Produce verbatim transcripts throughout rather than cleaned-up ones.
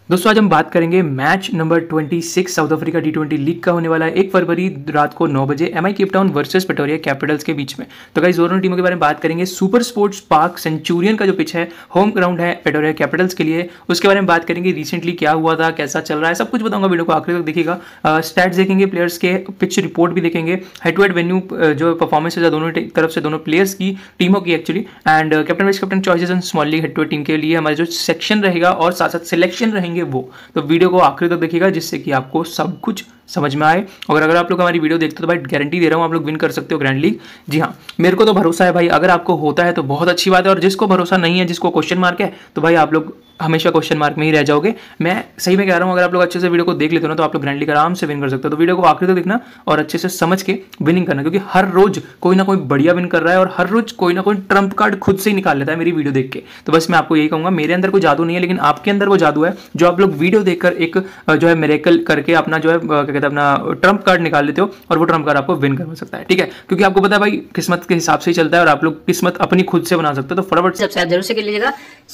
दोस्तों आज हम बात करेंगे मैच नंबर छब्बीस South Africa T twenty league का होने वाला है एक फरवरी रात को नौ बजे MI Cape Town versus Pretoria Capitals के बीच में। तो गाइस दोनों टीमों के बारे में बात करेंगे। सुपर स्पोर्ट्स पार्क सेंचुरियन का जो पिच है होम ग्राउंड है प्रेटोरिया कैपिटल्स के लिए, उसके बारे में बात करेंगे। रिसेंटली क्या हुआ था, कैसा चल रहा है, सब कुछ बताऊंगा। वीडियो को आखिर तक देखिएगा। स्टैट्स देखेंगे, प्लेयर्स के पिच रिपोर्ट भी देखेंगे, हेड टू हेड वेन्यू जो परफॉर्मेंस है दोनों तरफ से दोनों प्लेयर्स की टीमों की actually, and captain vice captain choices and small league head to head team के लिए हमारे जो सेक्शन रहेगा और साथ साथ सिलेक्शन रहेंगे वो। तो वीडियो को आखिर तक देखिएगा जिससे कि आपको सब कुछ समझ में आए। और अगर आप लोग हमारी वीडियो देखते हो तो भाई गारंटी दे रहा हूँ आप लोग विन कर सकते हो ग्रैंड लीग। जी हाँ, मेरे को तो भरोसा है भाई। अगर आपको होता है तो बहुत अच्छी बात है, और जिसको भरोसा नहीं है, जिसको क्वेश्चन मार्क है, तो भाई आप लोग हमेशा क्वेश्चन मार्क में ही रह जाओगे। मैं सही में कह रहा हूँ, अगर आप लोग अच्छे से वीडियो को देख लेते हो ना तो आप लोग ग्रैंड लीग आराम से विन कर सकते हो। तो वीडियो को आखिर तक देखना और अच्छे से समझ के विनिंग करना, क्योंकि हर रोज कोई ना कोई बढ़िया विन कर रहा है और हर रोज कोई ना कोई ट्रम्प कार्ड खुद से ही निकाल लेता है मेरी वीडियो देख के। तो बस मैं आपको यही कहूंगा, मेरे अंदर कोई जादू नहीं है, लेकिन आपके अंदर वो जादू है जो आप लोग वीडियो देखकर एक जो है मिरेकल करके अपना जो है क्या कहते हैं अपना ट्रम्प कार्ड निकाल लेते हो, और वो ट्रम्प कार्ड आपको विन करवा सकता है। ठीक है, क्योंकि आपको पता है भाई किस्मत के हिसाब से ही चलता है और आप लोग किस्मत अपनी खुद से बना सकते हो। तो फटाफट सब्सक्राइब जरूर से कर लीजिएगा।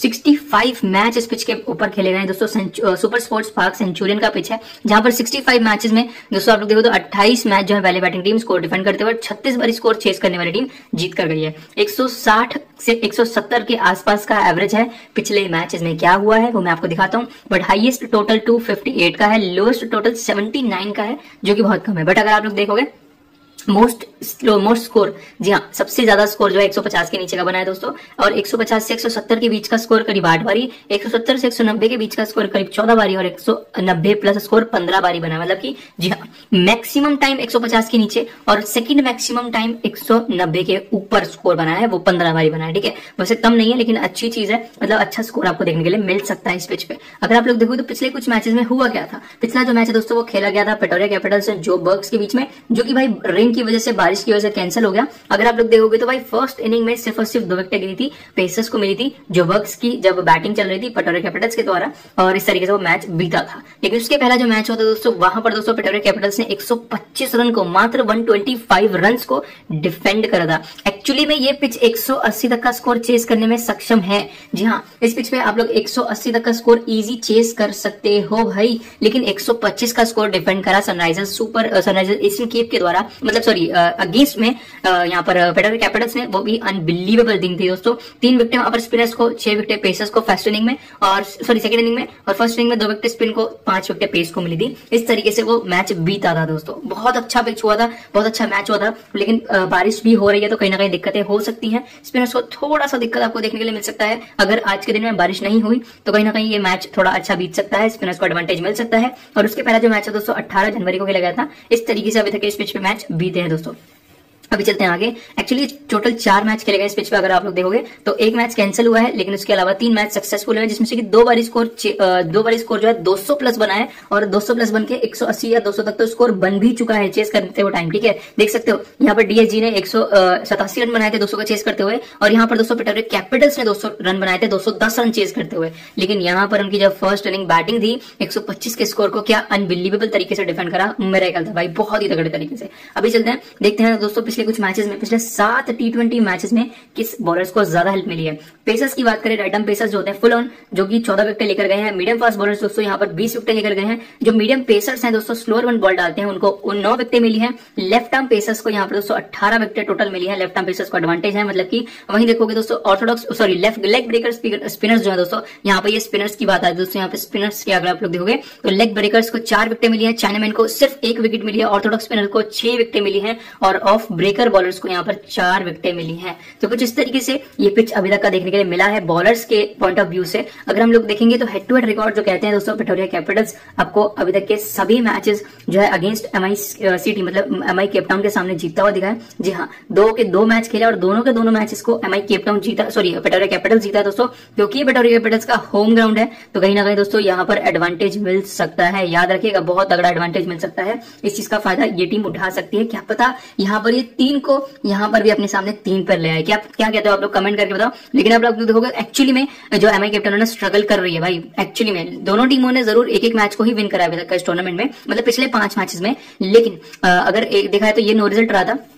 पैंसठ मैच इस पिच के ऊपर खेले गए हैं दोस्तों। सुपर स्पोर्ट्स पार्क सेंचुरियन का पिच है, जहां पर पैंसठ मैचेस में दोस्तों आप लोग देखो तो अट्ठाईस मैच जो है पहले बैटिंग टीम स्कोर डिफेंड करते हुए, छत्तीस बार स्कोर चेस करने वाली टीम जीत कर गई है। एक सौ साठ से एक सौ सत्तर के आसपास का एवरेज है। पिछले मैचेस में क्या हुआ है वो मैं आपको दिखाता हूं। बट हाईएस्ट टोटल दो सौ अट्ठावन का है, लोएस्ट टोटल उन्यासी का है, जो कि बहुत कम है। बट अगर आप लोग देखोगे मोस्ट स्लो मोस्ट स्कोर, जी हाँ, सबसे ज्यादा स्कोर जो है एक सौ पचास के नीचे का बना है दोस्तों, और एक सौ पचास से एक सौ सत्तर के बीच का स्कोर करीब आठ बारी, एक सौ सत्तर से एक सौ नब्बे के बीच का स्कोर करीब चौदह बारी, और एक सौ नब्बे प्लस स्कोर पंद्रह बारी बना है। मतलब कि जी हाँ, मैक्सिमम टाइम एक सौ पचास के नीचे और सेकंड मैक्सिमम टाइम एक सौ नब्बे के ऊपर स्कोर बना है, वो पंद्रह बारी बना है। ठीक है, वैसे कम नहीं है लेकिन अच्छी चीज है, मतलब अच्छा स्कोर आपको देखने के लिए मिल सकता है इस पिच पे। अगर आप लोग देखो तो पिछले कुछ मैचेस में हुआ क्या था। पिछला जो मैच है दोस्तों वो खेला गया था प्रेटोरिया कैपिटल्स और जोबर्ग्स के बीच में, जो कि भाई रेन की वजह से, बारिश की से कैंसिल हो गया। अगर आप लोग देखोगे तो भाई फर्स्ट इनिंग में सिर्फ और सिर्फ दो विकेट गिरी थी, पेसर्स को मिली थी, जोबर्ग्स की जब बैटिंग चल रही थी प्रेटोरिया कैपिटल्स के द्वारा, और इस तरीके से वो मैच बीता था। लेकिन उसके पहला जो मैच हुआ था दोस्तों, वहां पर दोस्तों प्रेटोरिया कैपिटल्स ने एक सौ पच्चीस रन को, मात्र एक सौ पच्चीस रन को डिफेंड करा था। एक्चुअली में ये पिच एक सौ अस्सी तक का स्कोर चेस करने में सक्षम है। जी हाँ, इस पिच पे आप लोग एक सौ अस्सी तक का स्कोर इजी चेस कर सकते हो भाई, लेकिन एक सौ पच्चीस का स्कोर डिफेंड करा Sunrisers super Sunrisers Asian cape के द्वारा, मतलब सॉरी अगेंस्ट में यहाँ पर प्रेटोरिया कैपिटल्स ने, वो भी अनबिलीवेबल दिन थी दोस्तों। तीन विकेट अपर स्पिनर्स को, छह विकेट पेसर्स को फर्स्ट इनिंग में, और सॉरी सेकंड इनिंग में, और फर्स्ट इनिंग में दो विकेट स्पिन को, पांच विकेट पेस को मिली थी। इस तरीके से वो मैच बीता था दोस्तों। बहुत अच्छा पिच हुआ था, बहुत अच्छा मैच हुआ था, लेकिन बारिश भी हो रही है तो कहीं ना कहीं दिक्कतें हो सकती हैं। स्पिनर्स को थोड़ा सा दिक्कत आपको देखने के लिए मिल सकता है। अगर आज के दिन में बारिश नहीं हुई तो कहीं ना कहीं ये मैच थोड़ा अच्छा बीत सकता है, स्पिनर्स को एडवांटेज मिल सकता है। और उसके पहला जो मैच है दोस्तों अठारह जनवरी को खेला गया था। इस तरीके से अभी तक इस पिच पे मैच बीते हैं दोस्तों। अभी चलते हैं आगे। एक्चुअली टोटल चार मैच खेले गए इस पिच पे। अगर आप लोग देखोगे तो एक मैच कैंसिल हुआ है, लेकिन उसके अलावा तीन मैच सक्सेसफुल हुए, जिसमें से कि दो बार स्कोर दो बार स्कोर जो है दो सौ प्लस बना है, और दो सौ प्लस बन के एक सौ अस्सी या दो सौ तक तो स्कोर बन भी चुका है चेस करते हुए टाइम। ठीक है, देख सकते हो यहाँ पर डीएसजी ने एक सौ सतासी रन बनाए थे दो सौ का चेस करते हुए, और यहाँ पर दोस्तों प्रेटोरिया कैपिटल्स ने दो सौ रन बनाए थे दो सौ दस रन चेस करते हुए। लेकिन यहाँ पर उनकी जब फर्स्ट इनिंग बैटिंग थी, एक सौ पच्चीस के स्कोर को क्या अनबिलीवेबल तरीके से डिफेंड करा, मिरेकल था भाई, बहुत ही तगड़े तरीके से। अभी चलते हैं, देखते हैं दोस्तों पिछले कुछ मैचेस में, सात टी ट्वेंटी मैचेस में किस बॉलर्स को ज्यादा हेल्प मिली है। पेसर्स की बात करें, राइट आर्म पेसर्स जो होते हैं फुल ऑन, जो कि चौदह विकेट लेकर गए हैं। मीडियम फास्ट बॉलर्स दोस्तों यहाँ पर बीस विकेट लेकर गए हैं। जो मीडियम पेसर्स हैं दोस्तों, स्लोअर वन बॉल डालते हैं, उनको उन नौ विकेट मिली है। लेफ्ट आर्म पेसर्स को यहाँ पर दोस्तों अठारह विकेट टोटल मिली है। लेफ्ट आर्म पेसर्स को एडवांटेज है, मतलब कि वहीं देखोगे दोस्तों orthodox sorry left leg breaker spinners जो है दोस्तों, यहाँ पर ये स्पिनर्स की बात आती है दोस्तों। यहाँ पे स्पिनर्स की अगर आप लोग देखोगे तो लेग ब्रेकर्स को चार विकेट मिली है, चाइनामैन को सिर्फ एक विकेट मिली है, ऑर्थोडॉक्स स्पिनर को छह विकेट मिली है, और ऑफ ब्रेकर बॉलर्स को यहाँ पर चार विकेट मिली है। तो कुछ इस तरीके से ये पिच अभी तक का देखने के लिए मिला है बॉलर्स के पॉइंट ऑफ व्यू से। अगर हम लोग देखेंगे तो हेड टू हेड रिकॉर्ड जो कहते हैं दोस्तों, प्रेटोरिया कैपिटल्स आपको अभी तक के सभी मैचेस जो है अगेंस्ट एमआई सिटी मतलब एमआई केप टाउन के सामने जीतता हुआ दिखा है। जी हाँ, दो के दो मैच खेले और दोनों के दोनों मैचेस को एमआई केप टाउन जीता, सॉरी प्रेटोरिया कैपिटल्स जीता दोस्तों, क्योंकि प्रेटोरिया कैपिटल्स का होम ग्राउंड है। तो कहीं ना कहीं दोस्तों यहाँ पर एडवांटेज मिल सकता है, याद रखिएगा, बहुत तगड़ा एडवांटेज मिल सकता है। इस चीज का फायदा ये टीम उठा सकती है। क्या पता यहाँ पर ये तीन को यहाँ पर भी अपने सामने तीन पर ले आए। क्या क्या कहते हो आप लोग कमेंट करके बताओ। लेकिन आप लोग देखोगे एक्चुअली में जो एमआई केप टाउन स्ट्रगल कर रही है भाई। एक्चुअली में दोनों टीमों ने जरूर एक एक मैच को ही विन करा अभी तक इस टूर्नामेंट में, मतलब पिछले पांच मैचेस में। लेकिन अगर एक देखा है तो ये नो रिजल्ट रहा था।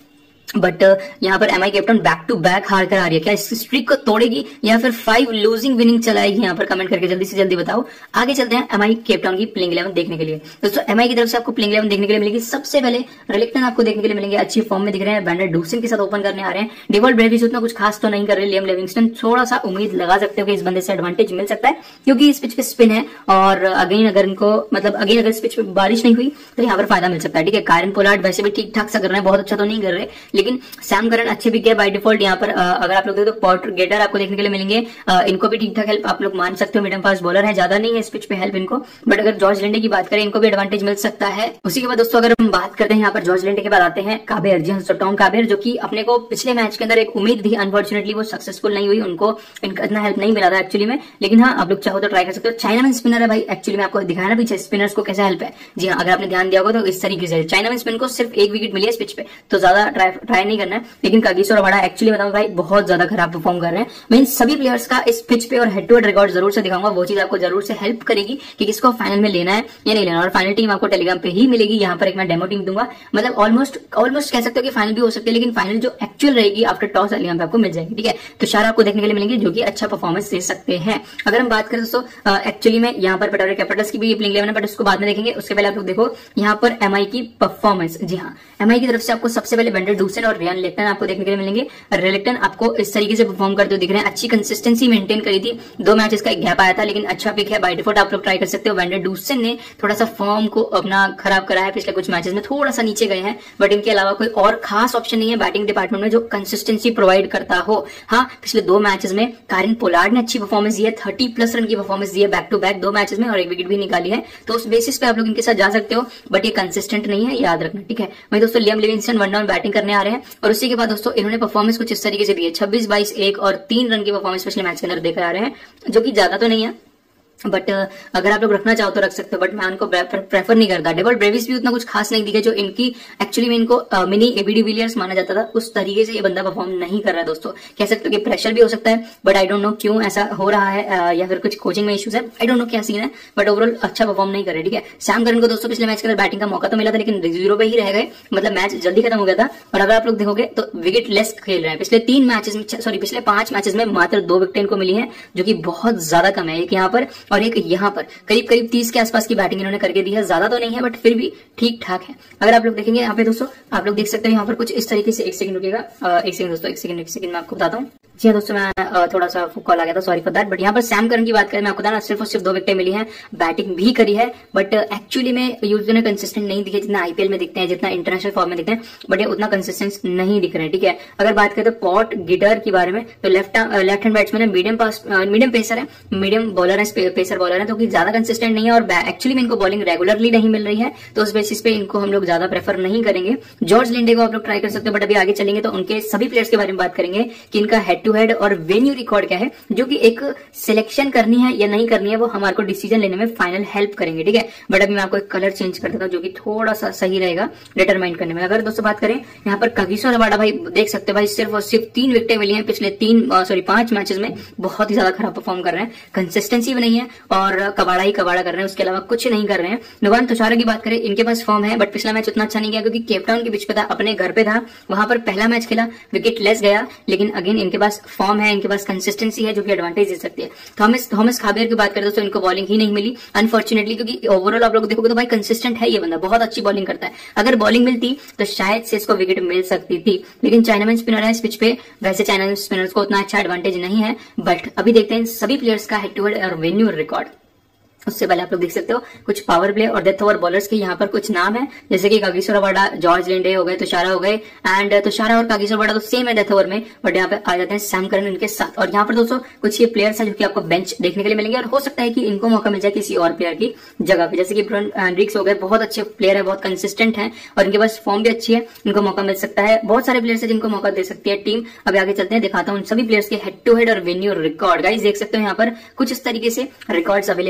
बट यहाँ पर MI Cape Town back to back हार कर आ रही है। क्या इस स्ट्रीक को तोड़ेगी या फिर फाइव लूजिंग विनिंग चलाएगी? यहाँ पर कमेंट करके जल्दी से जल्दी बताओ। आगे चलते हैं एमआई केप टाउन की प्लेइंग इलेवन देखने के लिए। दोस्तों एमआई की तरफ से आपको प्लेइंग इलेवन देखने के लिए मिलेगी। सबसे पहले रेलिक्टन आपको देखने के लिए मिलेंगे, अच्छी फॉर्म में दिख रहे हैं, वैंडर डूसन के साथ ओपन करने आ रहे हैं। डेवॉल्ट ब्रेविस उतना कुछ खास तो नहीं कर रहे। लियम लिविंगस्टन थोड़ा सा उम्मीद लगा सकते हो कि इस बंदे से एडवांटेज मिल सकता है क्योंकि इस पिच पे स्पिन है और अगेन अगर इनको मतलब अगेन अगर इस पिच पे बारिश नहीं हुई तो यहाँ पर फायदा मिल सकता है। ठीक है, कायरन पोलार्ड वैसे भी ठीक ठाक सा कर रहे हैं, बहुत अच्छा तो नहीं कर रहे, लेकिन सैम अच्छे भी किया बाय डिफॉल्ट। यहाँ पर अगर आप लोग देखो तो पॉट गेटर आपको देखने के लिए मिलेंगे, इनको भी ठीक ठाक हेल्प आप लोग मान सकते हो। मीडियम फास्ट बॉलर है, ज्यादा नहीं है इस पिच पे हेल्प इनको, बट अगर जॉर्ज लिंडे की बात करें इनको भी एडवांटेज मिल सकता है। उसी के बाद दोस्तों अगर हम बात करते हैं यहाँ पर जॉर्ज लिंडे के बाद आते हैं काबेर, जी हाँ टॉम काबेर, जो कि अपने को पिछले मैच के अंदर एक उम्मीद थी, अनफॉर्चुनेटली वो सक्सेसफुल नहीं हुई, उनको इतना हेल्प नहीं मिला था एक्चुअली में, लेकिन हाँ आप लोग चाहो तो ट्राई कर सकते हो। चाइनामैन स्पिनर है भाई, एक्चुअली में आपको दिखाया ना पीछे स्पिनर्स को कैसा हेल्प है। जी हाँ, अगर आपने ध्यान दिया होगा तो इस तरीके से चाइनामैन स्पिन को सिर्फ एक विकेट मिली है इस पिच पे, तो ज्यादा ट्राई नहीं करना है। लेकिन कागिसो रबाडा एक्चुअली बताऊं भाई बहुत ज्यादा खराब परफॉर्म कर रहे हैं। मैं इन सभी प्लेयर्स का इस पिच पे और हेड टू हेड रिकॉर्ड जरूर से दिखाऊंगा, वो चीज आपको जरूर से हेल्प करेगी कि किसको फाइनल में लेना है या नहीं लेना। और फाइनल टीम आपको टेलीग्राम पे ही मिलेगी, यहाँ पर एक मैं डेमो टीम दूंगा, मतलब ऑलमोस्ट ऑलमोस्ट कह सकते हो कि फाइनल भी हो सकती है, लेकिन फाइनल जो एक्चुअल रहेगी आफ्टर टॉस यहाँ पे आपको मिल जाएगी। ठीक है, तो चार आपको देखने के लिए मिलेंगे जो कि अच्छा परफॉर्मेंस दे सकते हैं। अगर हम बात करें दोस्तों एक्चुअली में यहाँ पर पटोरी कैपिटल्स की भी प्लेइंग इलेवन है, बट उसको बाद में देखेंगे। उसके पहले आप लोग देखो यहाँ पर एमआई की परफॉर्मेंस। जी हाँ, एमआई की तरफ से आपको सबसे पहले वेंडर डूसन और रियान लेक्टन आपको देखने के लिए मिलेंगे। रेलिक्टन आपको इस तरीके से परफॉर्म करते हुए दिख रहे हैं, अच्छी कंसिस्टेंसी मेंटेन करी थी, दो मैचेस का एक गैप आया था, लेकिन अच्छा पिक है, बाय डिफॉल्ट आप लोग ट्राई कर सकते हो। वेंडर डूसन ने थोड़ा सा फॉर्म को अपना खराब करा है, पिछले कुछ मैचेस में थोड़ा सा नीचे गए हैं, बट इनके अलावा कोई और खास ऑप्शन नहीं है बैटिंग डिपार्टमेंट में जो कंसिस्टेंसी प्रोवाइड करता हो। हाँ, पिछले दो मैचेस में कायरन पोलार्ड ने अच्छी परफॉर्मेंस दी है, थर्टी प्लस रन की परफॉर्मेंस दी है बैक टू बैक दो मैचेस में, और एक विकेट भी निकाली है, तो उस बेसिस पे आप लोग इनके साथ जा सकते हो, बट ये कंसिस्टेंट नहीं है, याद रखना। ठीक है, वही दोस्तों Liam Livingstone one down batting करने आ रहे हैं, और उसी के बाद दोस्तों इन्होंने परफॉर्मेंस कुछ इस तरीके से दी है, छब्बीस बाईस एक और तीन रन की परफॉर्मेंस पिछले मैच के अंदर देकर आ रहे हैं, जो कि ज्यादा तो नहीं है, बट uh, अगर आप लोग रखना चाहो तो रख सकते हो, बट मैं उनको प्रेफर नहीं करता। डेवॉल्ट ब्रेविस भी उतना कुछ खास नहीं दिखे, जो इनकी एक्चुअली में इनको uh, मिनी एबी डिविलियर्स माना जाता था, उस तरीके से ये बंदा परफॉर्म नहीं कर रहा है दोस्तों। कह सकते हो कि प्रेशर भी हो सकता है, बट आई डोंट नो क्यों ऐसा हो रहा है, uh, या फिर कुछ कोचिंग में इश्यूज है, आई डोंट नो क्या सीन है, बट ओवरऑल अच्छा परफॉर्म नहीं कर रहे। ठीक है, सैम करन को दोस्तों पिछले मैच के अंदर बैटिंग का मौका तो मिला था, लेकिन जीरो पे ही रह गए, मतलब मैच जल्दी खत्म हो गया था। और अगर आप लोग देखोगे तो विकेट लेस खेल रहे हैं, पिछले तीन मैचेस में सॉरी पिछले पांच मैचेस में मात्र दो विकेट इनको मिली है, जो कि बहुत ज्यादा कम है, एक यहाँ पर और एक यहाँ पर। करीब करीब तीस के आसपास की बैटिंग इन्होंने करके दी है, ज्यादा तो नहीं है बट फिर भी ठीक ठाक है। अगर आप लोग देखेंगे यहाँ पे दोस्तों, आप लोग देख सकते हैं यहाँ पर कुछ इस तरीके से, एक सेकंड रुकिएगा, एक सेकंड दोस्तों, एक सेकंड एक सेकंड मैं आपको बताता हूँ। जी हाँ दोस्तों, मैं थोड़ा सा कॉल आ गया था, सॉरी फॉर दैट। बट यहाँ पर सैम करन की बात करें, मैं आपको बताना सिर्फ और सिर्फ दो विकेटें मिली हैं, बैटिंग भी करी है, बट एक्चुअली में यूजर ने कंसिस्टेंट नहीं दिखे, जितना आईपीएल में दिखते हैं, जितना इंटरनेशनल फॉर्म में दिखते हैं, बट ये उतना कंसिस्टेंस नहीं दिख रहे हैं। ठीक है, अगर बात करें तो पॉट गिटर के बारे में, तो लेफ्ट लेफ्ट हैंड बैट्समैन है, मीडियम पास मीडियम पेसर है, मीडियम बॉलर है, पेसर बॉलर है, तो ज्यादा कंसिस्टेंट नहीं है, और एक्चुअली में इनको बॉलिंग रेगुलरली नहीं मिल रही है, तो उस बेसिस पे इनको हम लोग ज्यादा प्रेफर नहीं करेंगे। जॉर्ज लिंडे को आप लोग ट्राई कर सकते हो, बट अभी आगे चलेंगे तो उनके सभी प्लेयर्स के बारे में बात करेंगे कि इनका हेड टू हेड और वेन्यू रिकॉर्ड क्या है, जो कि एक सिलेक्शन करनी है या नहीं करनी है, वो हमारे को डिसीजन लेने में फाइनल हेल्प करेंगे। ठीक है, बट अभी मैं आपको एक कलर चेंज कर देता हूँ जो कि थोड़ा सा सही रहेगा डिटरमाइन करने में। अगर दोस्तों बात करें यहाँ पर कागिसो रबाडा, भाई देख सकते हो भाई सिर्फ और सिर्फ तीन विकेटें मिली हैं पिछले तीन सॉरी पांच मैचेस में, बहुत ही ज्यादा खराब परफॉर्म कर रहे हैं, कंसिस्टेंसी भी नहीं है और कबाड़ा ही कबाड़ा कर रहे हैं, उसके अलावा कुछ नहीं कर रहे हैं। नुवान तुषारा की बात करें, इनके पास फॉर्म है, बट पिछला मैच उतना अच्छा नहीं गया क्योंकि केप टाउन के बीच पे था, अपने घर पे था, वहां पर पहला मैच खेला, विकेट लेस गया, लेकिन अगेन इनके पास फॉर्म है, इनके पास कंसिस्टेंसी है, जो कि एडवांटेज दे सकती है। थॉमस थॉमस खाबेर की बात करें दोस्तों, इनको बॉलिंग ही नहीं मिली अनफॉर्चुनेटली, क्योंकि ओवरऑल आप लोग देखोगे तो भाई कंसिस्टेंट है ये बंदा, बहुत अच्छी बॉलिंग करता है, अगर बॉलिंग मिलती तो शायद से इसको विकेट मिल सकती थी, लेकिन चाइनामैन स्पिनर है इस पिच पे, वैसे चाइनामैन स्पिनर्स को उतना अच्छा एडवांटेज नहीं है। बट अभी देखते हैं सभी प्लेयर्स का हेड टू हेड और वेन्यू रिकॉर्ड। उससे पहले आप लोग देख सकते हो कुछ पावर प्ले और डेथ ओवर बॉलर्स के यहाँ पर कुछ नाम है, जैसे कि कागिसो रबाडा, जॉर्ज लिंडे हो गए, तुषारा हो गए, एंड तुषारा और कागिसो रबाडा तो सेम है डेथ ओवर में, बट यहाँ पे आ जाते हैं सैम करन इनके साथ। और यहाँ पर दोस्तों कुछ ये प्लेयर्स हैं जो कि आपको बेंच देखने के लिए मिलेंगे, और हो सकता है कि इनको मौका मिल जाए किसी और प्लेयर की जगह पे, जैसे कि ब्रायन हैंड्रिक्स हो गए, बहुत अच्छे प्लेयर है, बहुत कंसिस्टेंट है और इनके पास फॉर्म भी अच्छी है, इनको मौका मिल सकता है। बहुत सारे प्लेयर्स है जिनको मौका दे सकती है टीम। अभी आगे चलते हैं, दिखाता हूँ सभी प्लेयर्स के हेड टू हेड और वेन्यू रिकॉर्ड। गाइस देख सकते हो यहाँ पर कुछ इस तरीके से रिकॉर्ड्स अवेलेबल है। वेंडर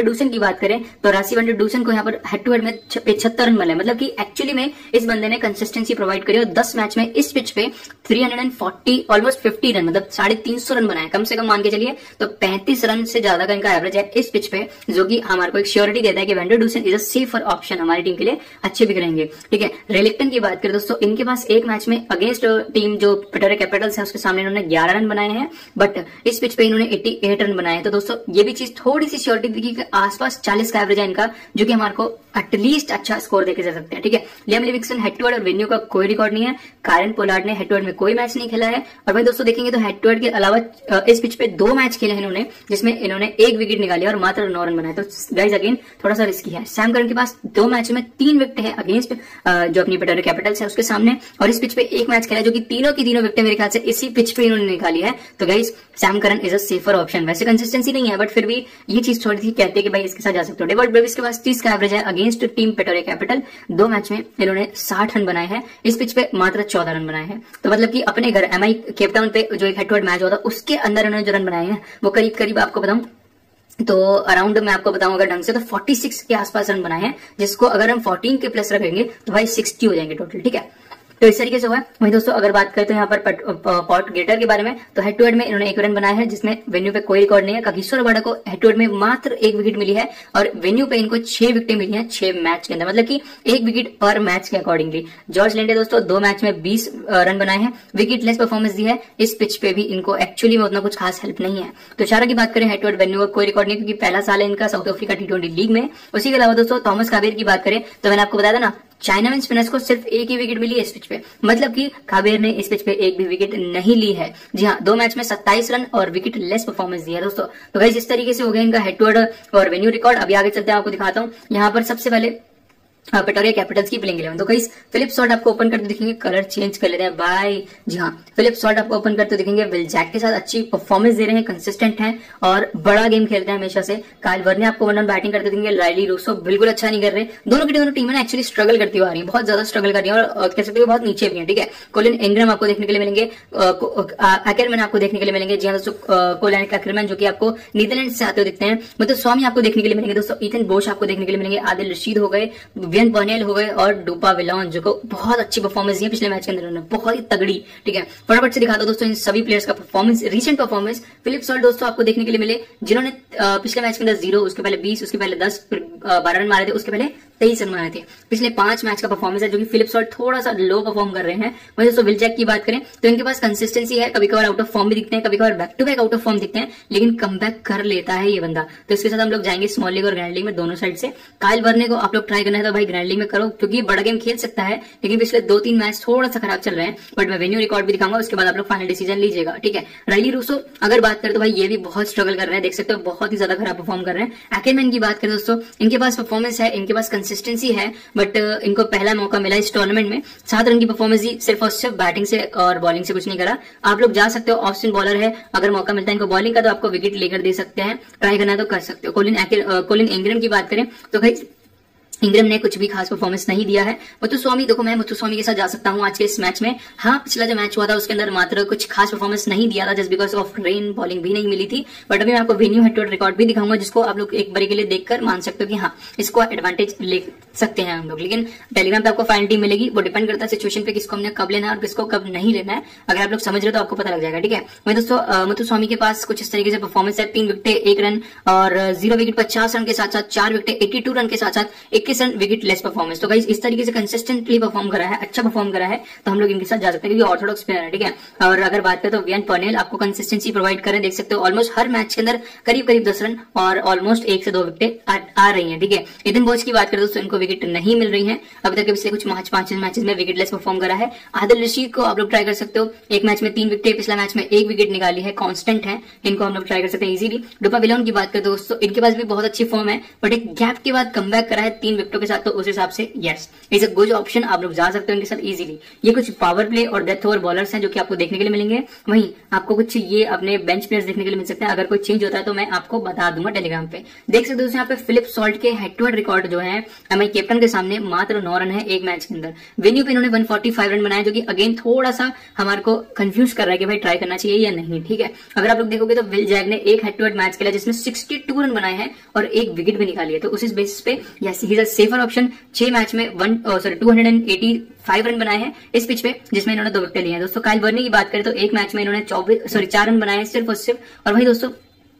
डूसन की बात करें तो राशि वनडे डूसन को यहाँ पर हेड टू हेड में पचहत्तर रन मिले, मतलब कि एक्चुअली में इस बंदे ने कंसिस्टेंसी प्रोवाइड करी और दस मैच में इस पिच पे तीन सौ चालीस ऑलमोस्ट पचास रन, मतलब साढ़े तीन सौ रन बनाए, कम से कम मान के चलिए तो पैंतीस रन से ज्यादा का इनका एवरेज है इस पिच पे, जो कि हमारे को एक श्योरिटी देता है कि van der Dussen is a safer option, हमारी टीम के लिए अच्छे बिक रहेंगे। ठीक है, रेलिक्टन की बात करें दोस्तों, इनके पास एक मैच में अगेंस्ट टीम जो प्रिटोरिया कैपिटल्स है उसके सामने इन्होंने ग्यारह रन बनाए हैं, बट इस पिच पे इन्होंने अठासी रन बनाए हैं। तो दोस्तों ये भी चीज थोड़ी सी श्योरिटी दी कि आसपास चालीस का एवरेज है इनका, जो कि हमारे को एटलीस्ट अच्छा स्कोर देके जा सकते हैं। ठीक है, Liam Livingstone head to head और वेन्यू का कोई रिकॉर्ड नहीं है, कायरन पोलार्ड ने हेड टू हेड में कोई मैच नहीं खेला है, और भाई दोस्तों देखेंगे तो हेड टू हेड के अलावा इस पिच पे दो मैच खेले हैं इन्होंने, जिसमें इन्होंने एक विकेट निकाली और मात्र नौ रन बनाए। तो गाइस अगेन थोड़ा सा रिस्की है। सैम करन के पास दो मैच में तीन विकेट है अगेंस्ट जो अपनी प्रिटोरिया कैपिटल्स है उसके सामने, और इस पिच पे एक मैच खेला जो कि तीनों की तीनों विकेट मेरे ख्याल से इसी पिच पे इन्होंने निकाली है। तो guys Sam Curran is a safer option. वैसे कंसिस्टेंसी नहीं है बट फिर भी ये चीज थोड़ी सी कहते हैं कि भाई इसके साथ जा सकते हो। डेविड ब्रेविस के पास तीस का एवरेज है अगेंस्ट टीम प्रिटोरिया कैपिटल, दो मैच में इन्होंने साठ रन बनाए हैं, इस पिच पे मात्र चौदह रन बनाए हैं। तो मतलब कि अपने घर एमआई केप टाउन पे जो एक हेड टू हेड मैच हुआ था उसके अंदर इन्होंने जो रन बनाए हैं वो करीब करीब आपको बताऊं तो अराउंड मैं आपको बताऊं अगर ढंग से तो छियालीस के आसपास रन बनाए हैं, जिसको अगर हम चौदह के प्लस रखेंगे तो भाई साठ हो जाएंगे टोटल। ठीक है, तो इस तरीके से हुआ है। वही दोस्तों अगर बात करें तो यहाँ पर पॉट गेटर के बारे में, तो हेड टू हेड में इन्होंने एक रन बनाया है, जिसमें वेन्यू पे कोई रिकॉर्ड नहीं है। कागिसो रबाडा को हेड टू हेड में मात्र एक विकेट मिली है और वेन्यू पे इनको छह विकेट मिली है छह मैच के अंदर, मतलब कि एक विकेट पर मैच के अकॉर्डिंगली। जॉर्ज लैंडे दोस्तों दो मैच में बीस रन बनाए हैं, विकेट लेस परफॉर्मेंस दी है, इस पिच पे भी इनको एक्चुअली में उतना कुछ खास हेल्प नहीं है। तो चारा की बात करें हेड टू हेड वेन्यू का कोई रिकॉर्ड नहीं, क्योंकि पहला साल है इनका South Africa T twenty league में। उसी के अलावा दोस्तों थॉमस काबेर की बात करें तो मैंने आपको बताया था ना, चाइना में स्पिनर्स को सिर्फ एक ही विकेट मिली है इस पिच पे, मतलब कि काबेर ने इस पिच पे एक भी विकेट नहीं ली है। जी हाँ, दो मैच में सत्ताईस रन और विकेट लेस परफॉर्मेंस दिया है दोस्तों। तो गाइस इस तरीके से हो गया इनका हेड टू हेड और वेन्यू रिकॉर्ड। अभी आगे चलते हैं, आपको दिखाता हूँ। यहाँ पर सबसे पहले प्रिटोरिया कैपिटल्स की प्लेइंग इलेवन, तो गाइस फिलिप सॉल्ट आपको ओपन करते दिखेंगे, कलर चेंज कर लेते हैं भाई। जी हाँ, फिलिप सॉल्ट आपको ओपन करते दिखेंगे, विल जैक के साथ अच्छी परफॉर्मेंस दे रहे हैं, कंसिस्टेंट हैं और बड़ा गेम खेलते हैं हमेशा से। काइल वर्ने आपको वन डाउन बैटिंग करते दिखेंगे, राइली रूसो बिल्कुल अच्छा नहीं कर रहे। दोनों की दोनों टीमें एक्चुअली स्ट्रगल करती हुई आ रही है, बहुत ज्यादा स्ट्रगल कर रही है और कह सकते हो बहुत नीचे भी है। ठीक है, कोलिन इंग्रम आपको देखने के लिए मिलेंगे, एक्करमैन आपको देखने के लिए मिलेंगे। जी हाँ दोस्तों, कोलिन एक्करमैन जो कि आपको नीदरलैंड से आते हुए दिखते हैं, मतलब स्वामी आपको देखने के लिए मिलेंगे दोस्तों। ईथन बोश आपको देखने के लिए मिलेंगे, आदिल रशीद हो गए, वियन बर्नेल हो गए और डूपा विलोन जो को बहुत अच्छी परफॉर्मेंस दी है पिछले मैच के अंदर, उन्होंने बहुत ही तगड़ी। ठीक है, फटाफट से दिखा दो दोस्तों इन सभी प्लेयर्स का performance, recent performance. Philip Salt दोस्तों आपको देखने के लिए मिले, जिन्होंने पिछले मैच के अंदर जीरो, उसके पहले बीस, उसके पहले दस, बारह रन मारे थे, उसके पहले तेईस रन बनाए थे। पिछले पांच मैच का परफॉर्मेंस है जो कि फिलिप सॉल्ट थोड़ा सा लो परफॉर्म कर रहे हैं। वहीं दोस्तों विल जैक की बात करें तो इनके पास कंसिस्टेंसी है, कभी कभार आउट ऑफ फॉर्म भी दिखते हैं, कभी कभार back to back out of form दिखते हैं, लेकिन कम बैक कर लेता है ये बंदा। तो इसके साथ हम लोग जाएंगे स्मॉल लीग और ग्रैंड लीग में दोनों साइड से। काइल वर्ने को आप लोग ट्राई करना है तो भाई ग्रैंड लीग में करो, क्योंकि बड़ा गेम खेल सकता है, लेकिन पिछले दो तीन मैच थोड़ा सा खराब चल रहे हैं। बट मैं वेन्यू रिकॉर्ड भी दिखाऊंगा, उसके बाद आप लोग फाइनल डिसीजन लीजिएगा। ठीक है, राइली रूसो अगर बात करें तो भाई ये भी बहुत स्ट्रगल कर रहे हैं, देख सकते हो बहुत ही ज्यादा खराब परफॉर्म कर रहे हैं। एक्करमैन की बात करें दोस्तों, इनके पास परफॉर्मेंस है, इनके पास कंसिस्टेंसी है, बट इनको पहला मौका मिला इस टूर्नामेंट में, सात रन की परफॉर्मेंस दी, सिर्फ और सिर्फ बैटिंग से और बॉलिंग से कुछ नहीं करा। आप लोग जा सकते हो, ऑफ स्पिन बॉलर है, अगर मौका मिलता है इनको बॉलिंग का तो आपको विकेट लेकर दे सकते हैं, ट्राई करना है तो कर सकते हो। कोलिन कोलिन इंग्रम की बात करें तो भाई इंग्रम ने कुछ भी खास परफॉर्मेंस नहीं दिया है। मुथुस्वामी देखो, मैं मुथुस्वामी के साथ जा सकता हूं आज के इस मैच में। हाँ, पिछला जो मैच हुआ था उसके अंदर मात्र कुछ खास परफॉर्मेंस नहीं दिया था, just because of rain, bowling भी नहीं मिली थी। बट अभी मैं आपको venue head to head record भी दिखाऊंगा, जिसको आप लोग एक बारी के लिए देखकर मान सकते हो कि हाँ इसको एडवांटेज ले सकते हैं हम लोग। लेकिन टेलीग्राम पे आपको फाइनल टीम मिलेगी, वो डिपेंड करता है सिचुएशन पे, किसको हमने कब लेना है और किसको कब नहीं लेना है। अगर आप लोग समझ रहे हो तो आपको पता लग जाएगा। ठीक है, वही दोस्तों मुथुस्वामी के पास कुछ इस तरीके से परफॉर्मेंस है, तीन विकेट एक रन और जीरो विकेट पचास रन के साथ साथ चार विकेट एट्टी टू रन के साथ साथ इक्कीस रन विकेट लेस परफॉर्मेंस। तो गाइस इस तरीके से कंसिस्टेंटली परफॉर्म करा है, अच्छा परफॉर्म करा है, तो हम लोग इनके साथ जा सकते हैं क्योंकि ऑर्थोडॉक्स प्लेयर है। ठीक है, और अगर बात करें तो वियन पर्नेल आपको कंसिस्टेंसी प्रोवाइड करें, देख सकते हो ऑलमोस्ट हर मैच के अंदर करीब करीब दस रन और ऑलमोस्ट एक से दो विकेट आ, आ रही है। ठीक है, ईथन बोश की बात करें दोस्तों, इनको विकेट नहीं मिल रही है अभी तक के पिछले कुछ मैच पांच मैचेस में विकेटलेस परफॉर्म करा है। आदिल रशीद को आप लोग ट्राई कर सकते हो, एक मैच में तीन विकेट, पिछला मैच में एक विकेट निकाली है, कांस्टेंट है, इनको हम लोग ट्राई कर सकते हैं इजीली। डूपा विलोन की बात करें दोस्तों, इनके पास भी बहुत अच्छी फॉर्म है, बट एक गैप के बाद कमबैक करा है, तीन विकेटों के साथ, तो उस हिसाब से yes is a good option, आप लोग जा सकते हो इनके साथ इजीली। ये कुछ पावर प्ले और डेथ ओवर बॉलर्स हैं जो कि आपको देखने के लिए मिलेंगे। वहीं आपको कुछ ये अपने बेंच प्लेयर्स देखने के लिए मिल सकते हैं। अगर कोई चेंज होता है तो मैं आपको बता दूंगा टेलीग्राम पे। देख सकते हो यहाँ पे फिलिप सॉल्ट के हेड टू हेड रिकॉर्ड जो है एमआई कैप्टन के सामने मात्र नौ रन है एक मैच के अंदर। वेन्यू पे इन्होंने एक सौ पैंतालीस रन बनाए, जो कि अगेन थोड़ा सा हमारे को कंफ्यूज कर रहा है कि भाई ट्राई करना चाहिए या नहीं। ठीक है, अगर आप लोग देखोगे तो विल जैग ने एक हेड टू हेड मैच खेला जिसमें बासठ रन बनाए हैं और एक विकेट भी निकाली है, तो उस बेसिस पे yes he is a safer option. छह मैच में वन सॉरी टू पचासी रन बनाए हैं इस पिच पे, जिसमें इन्होंने दो विकेट लिए हैं। दोस्तों काइल वर्नी की बात करें तो एक मैच में इन्होंने चौबीस सॉरी चार रन बनाए हैं सिर्फ और सिर्फ, और वही दोस्तों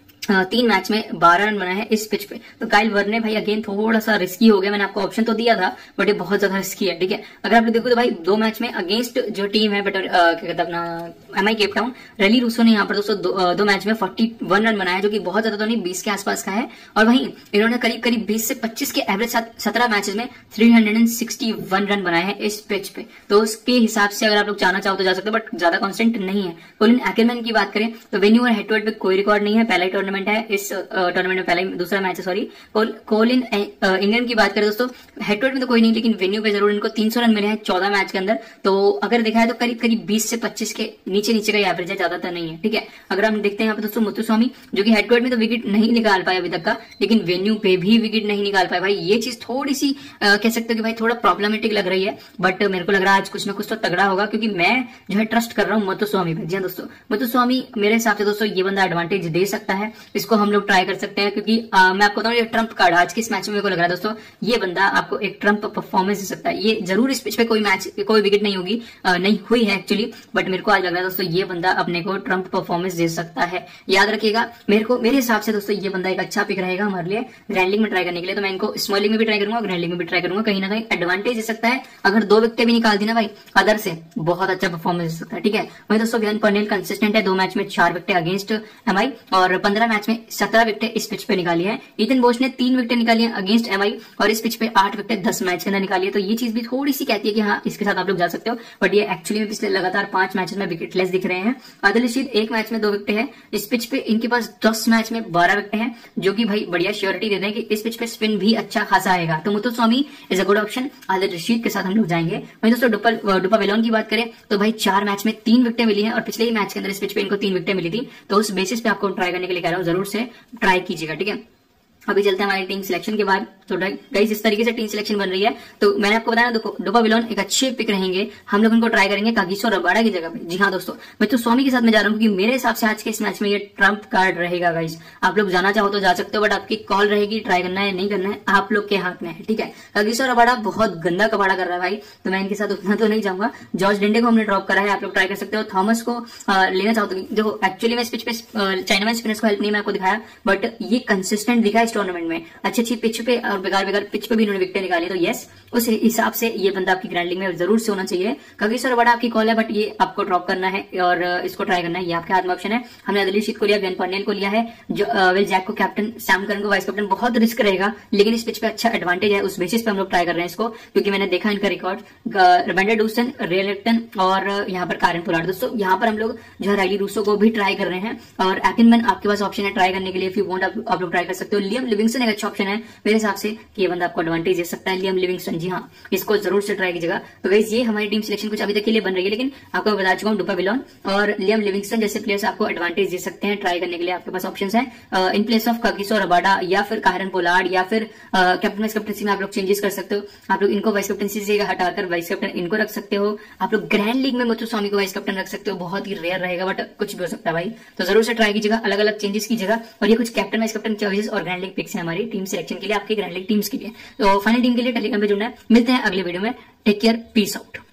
तीन मैच में बारह रन बनाए हैं इस पिच पे। तो काइल वर्ने भाई अगेन थोड़ा सा रिस्की हो गया, मैंने आपको ऑप्शन तो दिया था बट ये बहुत ज्यादा रिस्की है। ठीक है, अगर आप देखो तो भाई दो मैच में अगेंस्ट जो टीम है बेटर क्या कहते हैं अपना MI Cape Town, Rilee Rossouw ने यहाँ पर दोस्तों दो, दो मैच में इकतालीस रन बनाया, जो कि बहुत ज्यादा तो नहीं, बीस के आसपास का है। और वहीं इन्होंने करीब करीब बीस से पच्चीस के एवरेज सत्रह मैचेस में तीन सौ इकसठ रन बनाए हैं इस पिच पे। तो उसके हिसाब से अगर आप लोग जाना चाहो तो जा सकते हो, बट ज्यादा कॉन्स्टेंट नहीं है। कोलिन एक्केलमैन की बात करें तो वेन्यू और हेड टू हेड पे कोई रिकॉर्ड नहीं है, पहला ही टूर्नामेंट है इस टूर्नामेंट में, पहला दूसरा मैच है सॉरी। कोलिन इंग्लैंड की बात करें दोस्तों, हेड टू हेड में तो कोई नहीं, लेकिन वेन्यू पे जरूर इनको तीन सौ रन मिले हैं चौदह मैच के अंदर। तो अगर देखा है तो करीब करीब बीस से पच्चीस के नीचे नीचे का एवरेज है, ज्यादातर नहीं है। ठीक है, अगर हम देखते हैं यहाँ पे दोस्तों मुत्तुस्वामी, जो कि हेड टू हेड में तो विकेट नहीं निकाल पाए अभी तक का, लेकिन वेन्यू पे भी विकेट नहीं निकाल पाए। भाई ये चीज थोड़ी सी आ, कह सकते हो कि भाई थोड़ा प्रॉब्लमेटिक लग रही है, बट मेरे को लग रहा है आज कुछ ना कुछ तो तगड़ा होगा, क्योंकि मैं जो है ट्रस्ट कर रहा हूँ मुत्तुस्वामी पे। जी हाँ दोस्तों, मुत्तुस्वामी मेरे हिसाब से दोस्तों ये बंदा एडवांटेज दे सकता है, इसको हम लोग ट्राई कर सकते हैं, क्योंकि आ, मैं आपको बताऊं ये ट्रम्प कार्ड आज के इस मैच में मेरे को लग रहा है दोस्तों, ये बंदा आपको एक ट्रम्प परफॉर्मेंस दे सकता है। ये जरूर इस पिच पे कोई मैच कोई विकेट नहीं होगी, आ, नहीं हुई है एक्चुअली, बट मेरे को आज लग रहा है दोस्तों ये बंदा अपने को ट्रम्प परफॉर्मेंस दे सकता है। याद रखिएगा, मेरे को मेरे हिसाब से दोस्तों ये बंदा एक अच्छा पिक रहेगा हमारे लिए ग्रैंडलिंग में ट्राई करने के लिए। तो मैं इनको स्मॉल लीग में भी ट्राई करूंगा, ग्रैंडलिंग में भी ट्राई करूंगा, कहीं ना कहीं एडवांटेज दे सकता है। अगर दो विकेट भी निकाल दी ना भाई अदर से, बहुत अच्छा परफॉर्मेंस दे सकता है। ठीक है, वही दोस्तों वियन पर्नेल कंसिस्टेंट है, दो मैच में चार विकेट अगेंस्ट एमआई और पंद्रह मैच में सत्रह विकेट इस पिच पे निकाली है। ईथन बोश ने तीन विकेट निकाली है अगेंस्ट एमआई और इस पिच पे आठ विकेट दस मैच के अंदर निकाली है। तो ये चीज भी थोड़ी सी कहती है कि हाँ इसके साथ आप लोग जा सकते हो, बट ये एक्चुअली में पिछले लगातार पांच मैचेस में विकेट लेस दिख रहे हैं। आदिल रशीद एक मैच में दो विकेट है इस पिच पे, इनके पास दस मैच में बारह विकेट है, जो कि भाई बढ़िया श्योरिटी देते हैं कि इस पिच पे स्पिन भी अच्छा खासा आएगा। तो Muthusamy is a good option, Adil Rashid के साथ हम लोग जाएंगे। वहीं दोस्तों डुपा वेलोन की बात करें तो भाई चार मैच में तीन विकेट मिली है और पिछले ही मैच के अंदर इस पिच पे इनको तीन विकेट मिली थी। तो उस बेसिस पे आपको ट्राई करने के लिए कह रहा हूँ, जरूर से ट्राई कीजिएगा। ठीक है, अभी चलते हैं हमारी टीम सिलेक्शन के बाद। तो गाइस इस तरीके से टीम सिलेक्शन बन रही है। तो मैंने आपको बताया देखो डुपा विलोन एक अच्छे पिक रहेंगे, हम लोग उनको ट्राई करेंगे कागिसो रबाडा की जगह पे। जी हाँ दोस्तों, मैं तो स्वामी के साथ में जा रहा हूँ, क्योंकि मेरे हिसाब से आज के इस मैच में ये ट्रम्प कार्ड रहेगा। गाइस आप लोग जाना चाहो तो जा सकते हो, बट आपकी कॉल रहेगी, ट्राई करना है नहीं करना है आप लोग के हाथ में है। ठीक है, कागिसो रबाडा बहुत गंदा कबाड़ा कर रहा है भाई, तो मैं इनके साथ उतना तो नहीं जाऊंगा। जॉर्ज डेंडे को हमने ड्रॉप करा है, आप लोग ट्राई कर सकते हो। थॉमस को आ, लेना चाहो तो देखो, एक्चुअली मैं इस पिच पे चाइना स्पिनर्स को हेल्प नहीं मैं आपको दिखाया, बट ये कंसिस्टेंट दिखा इस टूर्नामेंट में, अच्छी अच्छी पिच पे और बेकार बेकार पिच पे भी इन्होंने विकेट निकाली। तो यस उस हिसाब से ये बंदा आपकी ग्रैंडलिंग में जरूर से होना चाहिए। कागिसो रबाडा आपकी कॉल है, बट ये आपको ड्रॉप करना है और इसको ट्राई करना है, ये आपके हाथ में ऑप्शन है। हमने आदिल रशीद को लिया, वियन पर्नेल को लिया है, जो विल जैक को कैप्टन, सैम करन को वाइस कैप्टन। बहुत रिस्क रहेगा, लेकिन इस पिच पे अच्छा एडवांटेज है, उस बेसिस पे हम लोग ट्राई कर रहे हैं इसको, क्योंकि मैंने देखा इनका रिकॉर्ड रबेंडर डूसन, रे लिप्टन और यहाँ पर कारेन पोलार्ड। दोस्तों यहाँ पर हम लोग जो है राइली रूसो को भी ट्राई कर रहे हैं और एक्केलमैन आपके पास ऑप्शन है ट्राई करने के लिए, इफ यू वांट आप लोग ट्राई कर सकते हो। लियम लिविंगस्टन एक अच्छा ऑप्शन है मेरे हिसाब से कि ये बंदा आपको एडवांटेज दे सकता है, लियम लिविंगस्टन। जी हाँ, इसको जरूर से ट्राई कीजिएगा। तो गाइस ये हमारी टीम सिलेक्शन कुछ अभी तक के लिए बन रही है, लेकिन आपको बता चुका हूँ डुपा विलोन और लियम लिविंगस्टन जैसे प्लेयर्स आपको एडवांटेज दे सकते हैं ट्राई करने के लिए। आपके पास ऑप्शंस हैं in place of Kagiso Rabada या फिर कारेन पोलार्ड या फिर कैप्टन वाइस कैप्टनसी में आप लोग चेंजेस कर सकते हो। आप लोग इनको वाइस कैप्टनसी से हटाकर वाइस कैप्टन इनको रख सकते हो। आप लोग ग्रैंड लीग में मुत्तुस्वामी को वाइस कैप्टन रख सकते हो, बहुत ही रेयर रहेगा बट कुछ भी हो सकता है भाई। तो जरूर से ट्राई कीजिएगा, अलग अलग चेंजेस कीजिएगा। और ये कुछ कैप्टन वाइस कैप्टन चॉइसेस और ग्रैंड लीग पिक्स है हमारी टीम सिलेक्शन के लिए, आपके ग्रैंड लीग टीम्स के लिए। तो फाइनल टीम के लिए टेलीग्राम पे जुड़ना है। मिलते हैं अगले वीडियो में, टेक केयर, पीस आउट।